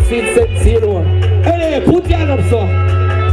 sweet sense, you know. Hey, put your hand up, sir.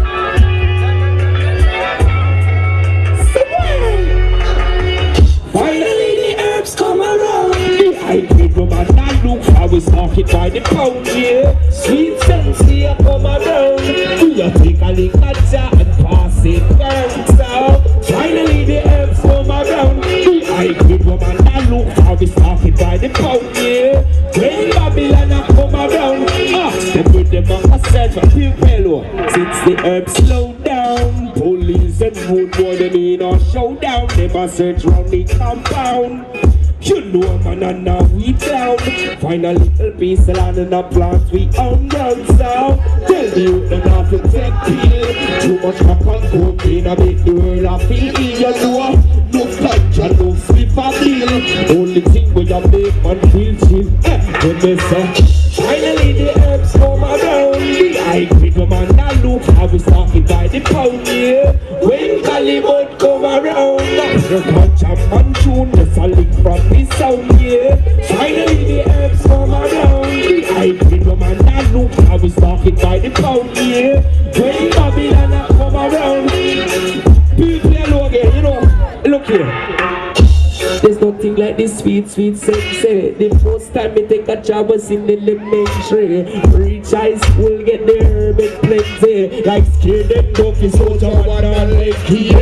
Finally the herbs come around. The hybrid woman that look how we market by the pound, yeah. Sweet sense here come around. Do you take a lick at ya and pass it down? So finally the herbs come around. The hybrid woman that look how we market by the pound, yeah. When Babylon a come around, them with them on a search for people. Since the herbs slow down, police and food boy them in a showdown. Them a search round the compound. You know man and now we down. Find a little piece of land and a plant we own ground. So tell me you don't have to take pill. Too much crack and cocaine a make the world a feel. You know no ganja, no sleep a deal. Only thing we a make man feel chill. When they say finally the herbs come around. The hybrid woman that look how we started by the pound, yeah. When Hollywood come around, the ganja man tune just a lick from the sound, yeah. Finally the herbs come around. The hybrid woman that look how we started by the pound, yeah. When Babylon come around, people hello again, you know. Look here. There's nothing like this sweet, sweet sensei. The first time me take a job was in the elementary. Reach high school, get the herb and plenty. Like scared them donkey soldier one on leg.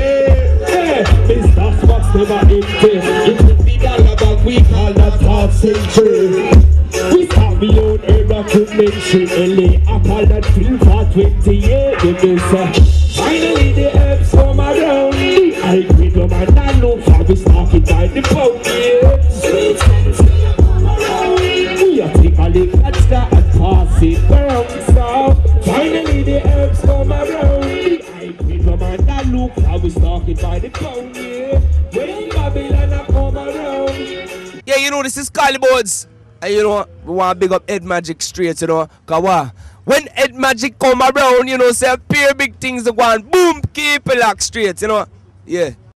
Yeah, Mr. Fox never empty. It's $50 bag we call that half century. We start me own herb documentary. LA, I call that film for 20 years. You say, finally the herbs come around. The hybrid woman that look how we started by the pound, yeah. Sweet sense come around. We a take a lick at that and pass it around. So finally the herbs come around. The hybrid woman that look how we started by the pound, yeah. When Babylon a come around. Yeah, you know this is Kylie Boards. And you know, we want to big up Ed Magic straight, you know. Cause what? When Ed Magic come around, you know, say pair big things to go and boom, keep it locked straight, you know. Yeah.